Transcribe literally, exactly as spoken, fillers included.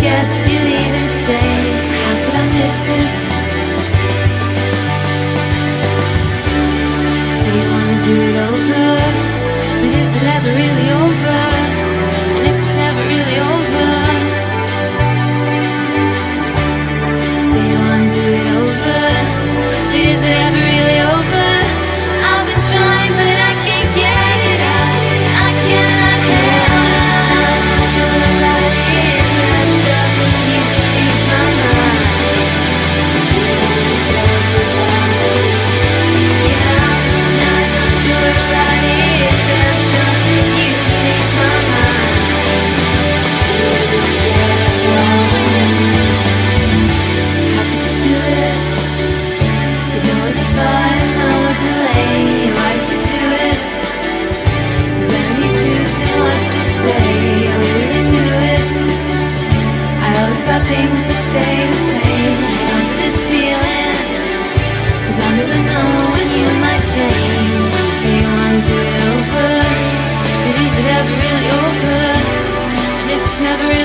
guess you leave and stay. How could I miss this? Say you wanna do it over, but is it ever really over? And if it's never really over, say you wanna do it over, but is it ever really over? I've been trying but I can't get it out. I cannot help. I'm sure about it, I'm sure you can change my mind. Do it again without me. Yeah, I'm not sure about it, I'm sure you can change my mind. Do it again without me. How could you do it with no other thought, no delay? Why did you do it? Is there any truth in what you say? Are we really through it? I always thought things would stay the same. Hang on to this feeling, cause I'll never know when you might change. Say you wanna do it over, but is it ever really over? And if it's never really